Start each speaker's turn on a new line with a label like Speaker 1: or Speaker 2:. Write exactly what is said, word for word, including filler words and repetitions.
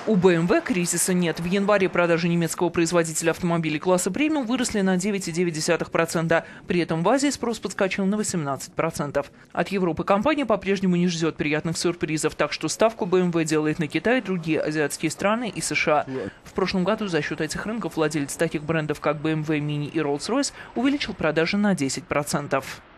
Speaker 1: У бэ эм вэ кризиса нет. В январе продажи немецкого производителя автомобилей класса премиум выросли на девять целых девять десятых процента. При этом в Азии спрос подскочил на восемнадцать процентов. От Европы компания по-прежнему не ждет приятных сюрпризов, так что ставку бэ эм вэ делает на Китай, другие азиатские страны и США. В прошлом году за счет этих рынков владелец таких брендов, как бэ эм вэ Mini и Rolls-Royce, увеличил продажи на десять процентов.